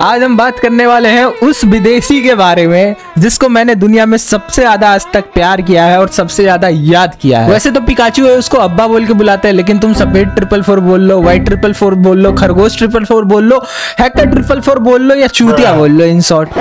आज हम बात करने वाले हैं उस विदेशी के बारे में जिसको मैंने दुनिया में सबसे ज्यादा आज तक प्यार किया है और सबसे ज्यादा याद किया है। वैसे तो पिकाचू है, उसको अब्बा बोल के बुलाते हैं, लेकिन तुम सफेद 444 बोल लो, व्हाइट 444 बोल लो, खरगोश 444 बोल लो, हैकर 444 बोल लो या चूतिया बोल लो। इन शॉर्ट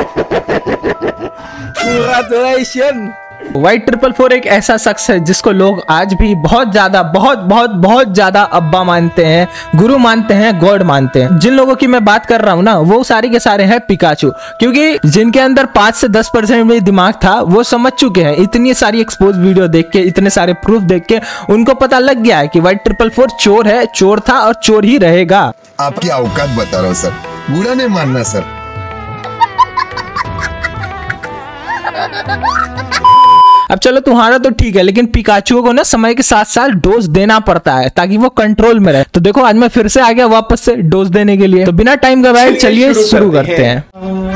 व्हाइट 444 एक ऐसा शख्स है जिसको लोग आज भी बहुत ज्यादा अब्बा मानते हैं, गुरु मानते हैं, गॉड मानते हैं। जिन लोगों की मैं बात कर रहा हूँ ना, वो सारे के सारे हैं पिकाचू, क्योंकि जिनके अंदर 5 से 10% में दिमाग था वो समझ चुके हैं। इतनी सारी एक्सपोज वीडियो देख के, इतने सारे प्रूफ देख के उनको पता लग गया है कि व्हाइट 444 चोर है, चोर था और चोर ही रहेगा। आपकी औकात बता रहा हूँ सर, बुरा नहीं मानना सर। अब चलो तुम्हारा तो ठीक है, लेकिन पिकाचू को ना समय के साथ साथ डोज देना पड़ता है ताकि वो कंट्रोल में रहे। तो देखो आज मैं फिर से आ गया वापस से डोज देने के लिए। तो बिना टाइम गवाए चलिए शुरू करते हैं।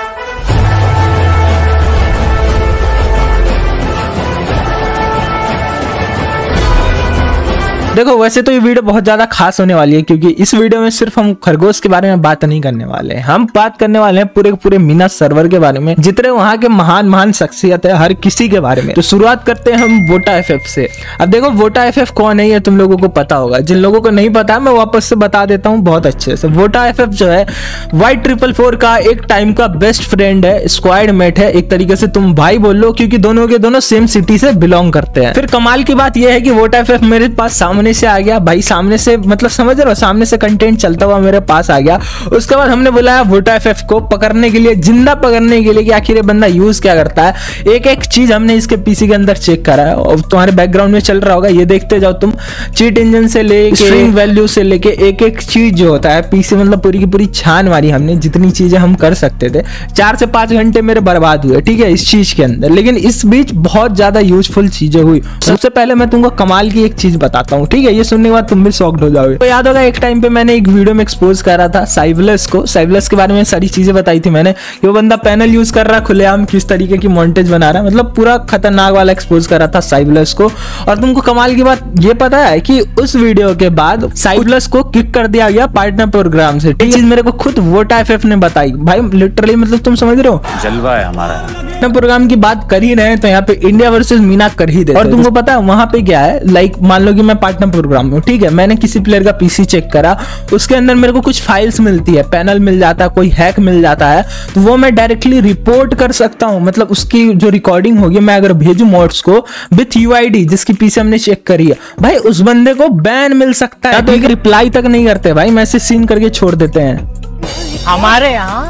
देखो वैसे तो ये वीडियो बहुत ज्यादा खास होने वाली है, क्योंकि इस वीडियो में सिर्फ हम खरगोश के बारे में बात नहीं करने वाले हैं, हम बात करने वाले हैं पूरे मीना सर्वर के बारे में, जितने वहां के महान शख्सियत है हर किसी के बारे में। तो शुरुआत करते हैं हम वोटा एफएफ से। अब देखो वोटा एफएफ कौन है ये तुम लोगों को पता होगा, जिन लोगों को नहीं पता मैं वापस से बता देता हूँ बहुत अच्छे से। वोटा एफएफ जो है व्हाइट 444 का एक टाइम का बेस्ट फ्रेंड है, स्क्वाड मेट है, एक तरीके से तुम भाई बोल लो, क्योंकि दोनों के दोनों सेम सिटी से बिलोंग करते हैं। फिर कमाल की बात यह है कि वोटा एफएफ मेरे पास सामने से आ गया भाई, सामने से मतलब समझ रहे हो, सामने से कंटेंट चलता हुआ मेरे पास आ गया। उसके बाद हमने बुलाया वोटा एफएफ को पकड़ने के लिए, जिंदा पकड़ने के लिए कि आखिर ये बंदा यूज क्या करता है। एक एक चीज हमने इसके पीसी के अंदर चेक करा है और तुम्हारे बैकग्राउंड में चल रहा होगा, ये देखते जाओ तुम। चीट इंजन से लेके स्ट्रिंग वैल्यू से लेके एक एक चीज जो होता है पीसी, मतलब पूरी की पूरी छान मारी हमने, जितनी चीजें हम कर सकते थे। 4 से 5 घंटे मेरे बर्बाद हुए, ठीक है, इस चीज के अंदर। लेकिन इस बीच बहुत ज्यादा यूजफुल चीजें हुई। सबसे पहले मैं तुमको कमाल की एक चीज बताता हूँ, ठीक है, ये सुनने के बाद तुम भी शॉक्ड हो जाओगे। तो याद होगा एक टाइम पे मैंने एक वीडियो में एक्सपोज करा था साइवलेस को, साइवलेस के बारे में सारी चीजें बताई थी मैंने कि वो बंदा पैनल यूज कर रहा है खुलेआम, किस तरीके की मॉन्टेज बना रहा है, मतलब पूरा खतरनाक वाला एक्सपोज करा था साइवलेस को। और तुमको कमाल की बात ये पता है कि उस वीडियो के बाद साइवलेस को किक कर दिया गया पार्टनर प्रोग्राम से। ये चीज मेरे को खुद वोटा एफएफ ने बताई भाई, लिटरली मतलब तुम समझ रहे हो, जलवा है हमारा। प्रोग्राम की बात कर ही रहे हैं तो यहाँ पे इंडिया वर्सेस मीना कर ही दे। और तुमको पता है वहां पे क्या है, लाइक मान लो कि मैं पार्टनर प्रोग्राम में, ठीक है, मैंने किसी प्लेयर का पीसी चेक करा, उसके अंदर मेरे को कुछ फाइल्स मिलती है, पैनल मिल जाता है, कोई हैक मिल जाता है, तो वो मैं डायरेक्टली रिपोर्ट कर सकता हूँ। मतलब उसकी जो रिकॉर्डिंग होगी मैं अगर भेजूं मॉड्स को विथ यूआईडी जिसकी पीसी हमने चेक करी है, भाई उस बंदे को बैन मिल सकता है। तो एक रिप्लाई तक नहीं करते भाई, मैसेज सीन करके छोड़ देते हैं। हमारे यहाँ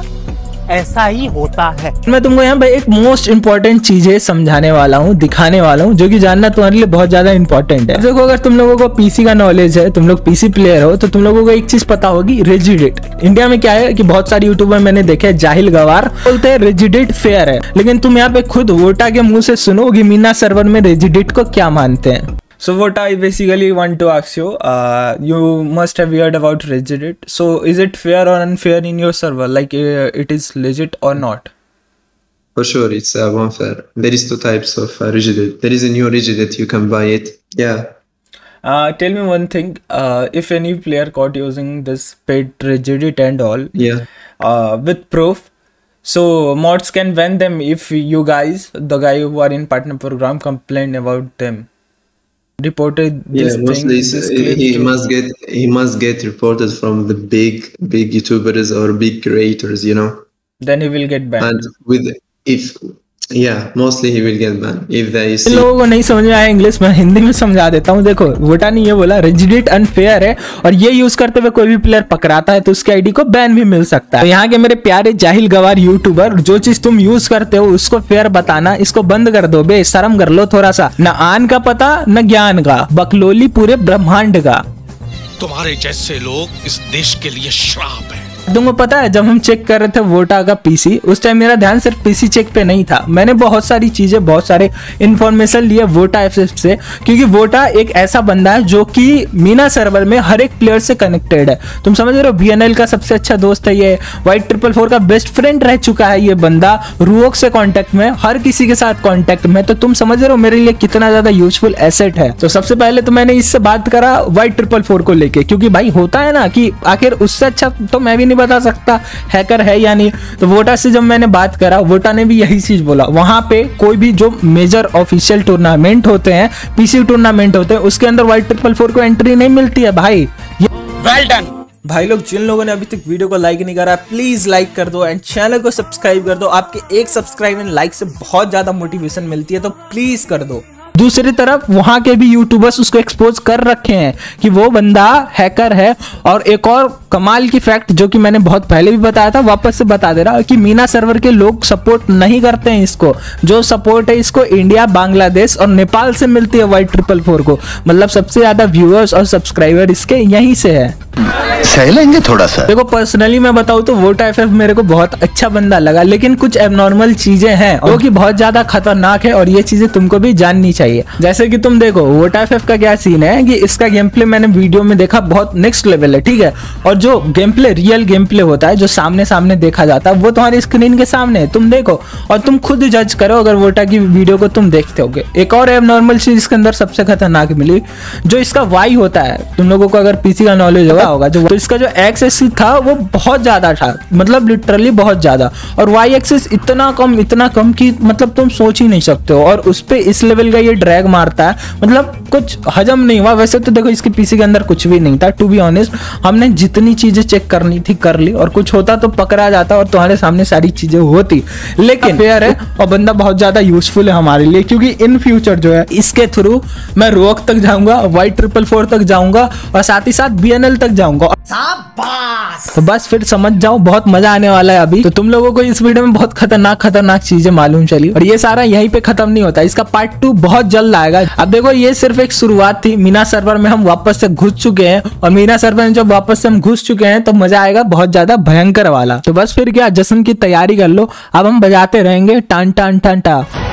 ऐसा ही होता है। मैं तुमको यहाँ पे एक मोस्ट इंपॉर्टेंट चीजें समझाने वाला हूँ, दिखाने वाला हूँ, जो कि जानना तुम्हारे लिए बहुत ज्यादा इंपॉर्टेंट है। देखो अगर तुम लोगों को पीसी का नॉलेज है, तुम लोग पीसी प्लेयर हो, तो तुम लोगों को एक चीज पता होगी, रेजिडेट। इंडिया में क्या है कि बहुत सारे यूट्यूबर मैंने देखे जाहिल गवार बोलते हैं रेजिडेट फेयर है, लेकिन तुम यहाँ पे खुद वोटा के मुंह से सुनो कि मीना सर्वर में रेजिडेट को क्या मानते हैं। So what I basically want to ask you, you must have heard about Reddit. So is it fair or unfair in your server? Like it is legit or not? For sure, it's unfair. There is 2 types of Reddit. There is a new Reddit, you can buy it. Yeah. Tell me one thing. If any player caught using this paid Reddit and all, with proof, so mods can ban them if you guys, the guy who are in partner program, complain about them. Reported this thing, he must get reported from the big YouTubers or big creators, you know. Then he will get banned. And mostly he will get banned if they see. लोगों को नहीं समझ में आया English में हिंदी में समझा देता हूँ। देखो वोटा ने ये बोला रेजिडेट अनफेयर है और ये यूज करते हुए कोई भी प्लेयर पकड़ाता है तो उसके आईडी को बैन भी मिल सकता है। तो यहाँ के मेरे प्यारे जाहिल गवार यूट्यूबर, जो चीज तुम यूज करते हो उसको फेयर बताना, इसको बंद कर दो बे, शर्म कर लो थोड़ा सा। न आन का पता न ज्ञान का, बकलोली पूरे ब्रह्मांड का। तुम्हारे जैसे लोग इस देश के लिए श्राप है। तुमको पता है जब हम चेक कर रहे थे वोटा का पीसी, उस टाइम मेरा ध्यान सिर्फ पीसी चेक पे नहीं था, मैंने बहुत सारी चीजें, बहुत सारे इन्फॉर्मेशन लिए वोटा एफएफ से, क्योंकि वोटा एक ऐसा बंदा है जो कि मीना सर्वर में हर एक प्लेयर से कनेक्टेड है। तुम समझ रहे हो, बीएनएल का सबसे अच्छा दोस्त है ये, व्हाइट 444 का बेस्ट फ्रेंड रह चुका है ये बंदा, रूओक से कांटेक्ट में, हर किसी के साथ कांटेक्ट में। तो तुम समझ रहे हो मेरे लिए कितना ज्यादा यूजफुल एसेट है। तो सबसे पहले तो मैंने इससे बात करा व्हाइट 444 को लेके, क्योंकि भाई होता है ना कि आखिर उससे अच्छा तो मैं भी नहीं बता सकता हैकर है या नहीं। तो वोटा से जब मैंने बात करा, वोटा ने भी यही चीज बोला, वहां पे कोई भी जो मेजर ऑफिशियल टूर्नामेंट होते हैं, पीसी टूर्नामेंट होते हैं, उसके अंदर Y444 को एंट्री नहीं मिलती है भाई। Well done. भाई लोग, जिन लोगों ने अभी तक वीडियो को लाइक नहीं करा, प्लीज लाइक कर दो एंड चैनल को सब्सक्राइब कर दो। आपके एक सब्सक्राइब एंड लाइक से बहुत ज्यादा मोटिवेशन मिलती है, तो प्लीज कर दो। दूसरी तरफ वहां के भी यूट्यूबर्स उसको एक्सपोज कर रखे हैं कि वो बंदा हैकर है। और एक और कमाल की फैक्ट जो कि मैंने बहुत पहले भी बताया था, वापस से बता दे रहा कि मीना सर्वर के लोग सपोर्ट नहीं करते हैं इसको। जो सपोर्ट है इसको इंडिया, बांग्लादेश और नेपाल से मिलती है Y444 को। मतलब सबसे ज्यादा व्यूअर्स और सब्सक्राइबर इसके यहीं से है। सह लेंगे थोड़ा सा। देखो पर्सनली मैं बताऊं तो वोटा FF मेरे को बहुत अच्छा बंदा लगा, लेकिन कुछ एबनॉर्मल चीजें हैं जो कि बहुत ज्यादा खतरनाक है और ये चीजें तुमको भी जाननी चाहिए। जैसे कि तुम देखो वोटा FF का क्या सीन है कि इसका गेम प्ले मैंने वीडियो में देखा, बहुत नेक्स्ट लेवल है, ठीक है। और जो game play, real game play होता है, जो सामने सामने देखा जाता है, वो तुम्हारी स्क्रीन के सामने है, तुम देखो और तुम खुद जज करो अगर वोटा की वीडियो को तुम देखते होगे। एक और एबनॉर्मल चीज इसके अंदर सबसे खतरनाक मिली, जो इसका वाई होता है। तुम लोगों को अगर पीसी का नॉलेज होगा जो, तो इसका जो एक्स एक्सिस था वो बहुत ज्यादा था, मतलब लिटरली बहुत ज्यादा। और वाई एक्सिस इतना कम कि मतलब तुम सोच ही नहीं सकते हो। और उस पे इस लेवल का ये ड्रैग मारता है, मतलब कुछ हजम नहीं हुआ। वैसे तो देखो इसके पीसी के अंदर कुछ भी नहीं था, टू बी ऑनेस्ट। हमने जितनी चीजें चेक करनी थी कर ली, और कुछ होता तो पकड़ा जाता और तुम्हारे सामने सारी चीजें होती। लेकिन फेयर है और बंदा बहुत ज्यादा यूजफुल है हमारे लिए, क्योंकि इन फ्यूचर जो है इसके थ्रू मैं रोक तक जाऊंगा, Y444 तक जाऊंगा और साथ ही साथ BNL तक जाऊंगा। तो बस फिर समझ जाओ, बहुत मजा आने वाला है अभी। तो तुम लोगों को इस वीडियो में बहुत खतरनाक चीजें मालूम चली, और ये सारा यहीं पे खत्म नहीं होता, इसका पार्ट 2 बहुत जल्द आएगा। अब देखो ये सिर्फ एक शुरुआत थी। मीना सर्वर में हम वापस से घुस चुके हैं, और मीना सर्वर में जब वापस से हम घुस चुके हैं तो मजा आएगा बहुत ज्यादा भयंकर वाला। तो बस फिर क्या, जश्न की तैयारी कर लो, अब हम बजाते रहेंगे टान टान टान टा।